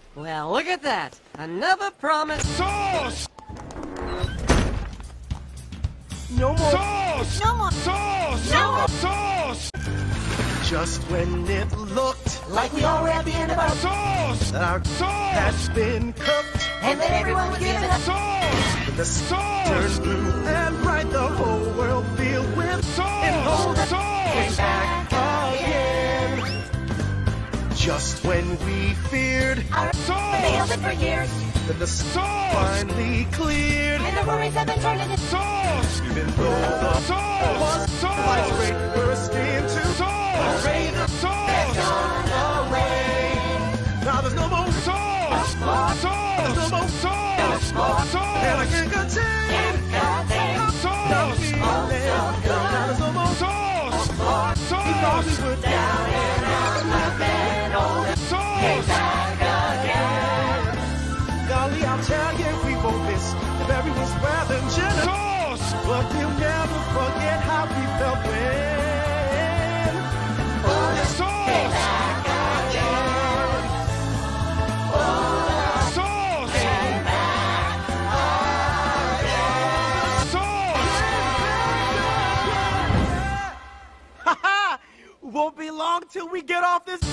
Well, look at that. Another promise. Sauce! No more. Sauce! No more. Sauce! No more. Sauce! Just when it looked Like we all were at the end of our Sauce! that our had Sauce! been cooked, and that everyone was giving up. Sauce! but the Sauce! turns blue and bright, the whole world filled with Sauce! Sauce! Back again. Just when we feared our failed Sauce! it for years, that the Sauce! finally cleared, and the worries have been turned into Sauce! even though the Sauce! light Sauce! rain burst into Sauce! rain Sauce! away. Now there's no more Sauce! Sauce! Sauce! and I can't contain Sauce! feeling. Now there's no more Sauce! we thought we would down and out my bed. Oh, Sauce! back again. Golly, I'll tell you, we won't miss if everyone's rather generous, Sauce! but we'll never forget how we felt when. Sauce! Sauce! Won't be long till we get off this